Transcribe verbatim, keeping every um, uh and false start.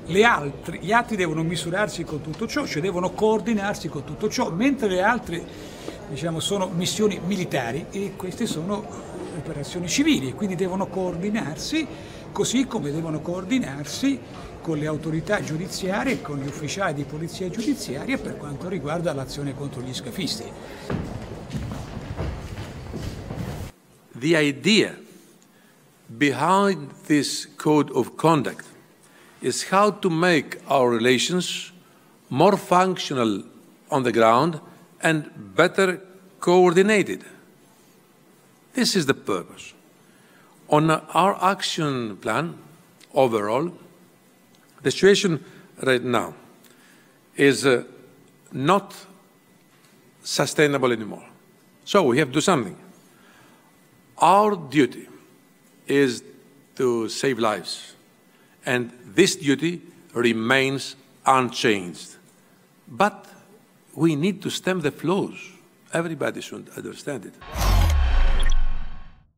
Le altri, gli altri devono misurarsi con tutto ciò, cioè devono coordinarsi con tutto ciò, mentre le altre, diciamo, sono missioni militari e queste sono operazioni civili, quindi devono coordinarsi così come devono coordinarsi con le autorità giudiziarie e con gli ufficiali di polizia giudiziaria per quanto riguarda l'azione contro gli scafisti. The idea behind this code of conduct is how to make our relations more functional on the ground and better coordinated. This is the purpose. On our action plan, overall, the situation right now is uh, not sustainable anymore. So we have to do something. Our duty is to save lives. And this duty remains unchanged. But we need to stem the flows. Everybody should understand it.